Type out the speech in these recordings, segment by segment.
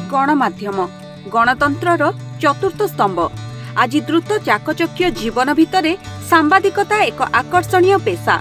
गणमाध्यम गणतंत्रर चतुर्थ स्तंभ। आज द्रुत चाकचक्य जीवन भितर सांबादिकता एक आकर्षणीय पेशा।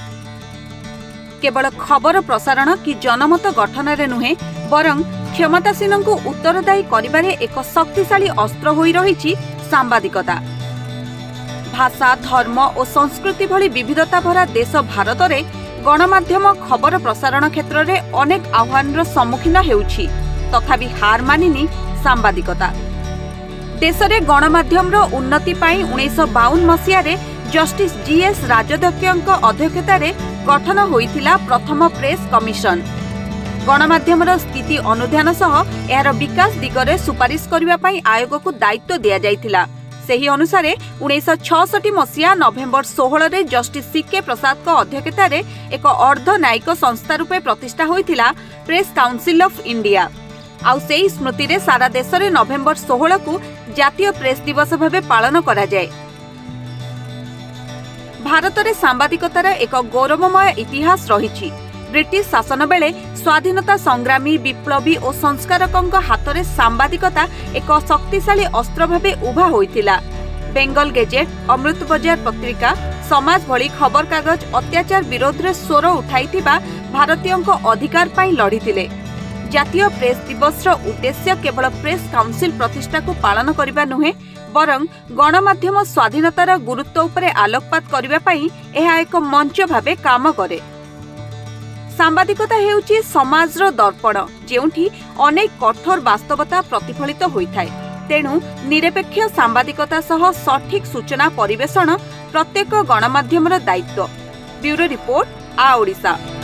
केवल खबर प्रसारण कि जनमत गठन नुहे बरं क्षमतासीन को उत्तरदायी करिबारे एक शक्तिशाली अस्त्र होई रहिछि सांबादिकता। भाषा धर्म और संस्कृति भली विविधता भरा देश भारत में गणमाध्यम खबर प्रसारण क्षेत्र में अनेक आह्वान सम्मुखीन हेउछि तथापि हार मानिनी सांबादिकता। देश में गणमाध्यम उन्नति पाई 1952 मसीह जस्टिस जीएस राजधक्य अध्यक्षतार गठन होइथिला प्रथम प्रेस कमिशन। गणमाध्यम स्थिति अनुध्यान सह यार विकास दिगरे सुपारिश करबा पई आयोग को दायित्व दिया जाइथिला। सेही अनुसार 1966 मसीहा नवेम्बर 16 रे जस्टिस सीके प्रसाद अध्यक्षतार एक अर्धन्यायिक संस्था रूपे प्रतिष्ठा होइथिला प्रेस काउंसिल ऑफ इंडिया। आउ सेही स्मृति रे सारा देश रे नवेम्बर 16 को जातीय प्रेस दिवस भावे पालन करा जाए। भारत रे सांबादिकतार एक गौरवमय इतिहास रहिछि। ब्रिटिश शासन बेले स्वाधीनता संग्रामी विप्लवी और संस्कारकों हाथ में सांबादिकता एक शक्तिशाली अस्त्र भावे उभा होइथिला। बेंगल गेजेट, अमृत बजार पत्रिका, समाज भली खबर कागज अत्याचार विरोध रे स्वर उठाइथिबा भारतीयों को अधिकार पाई लड़िथिले। जातीय प्रेस दिवस रो उद्देश्य केवल प्रेस काउंसिल प्रतिष्ठा को पालन करिबा नुहे बरं गणमाध्यम स्वाधीनतार गुरुत्व उपरे आलोकपात करिबा पई एहा एक मंच भावे काम करे। सांबादिकता हेउची समाजर दर्पण जेउठी अनेक कठोर वास्तवता प्रतिफलित होइथाय। तेणु निरपेक्ष सांबादिकता सह सठिक सूचना परिवेषण प्रत्येक गणमाध्यमर दायित्व। ब्यूरो रिपोर्ट, आ ओडिशा।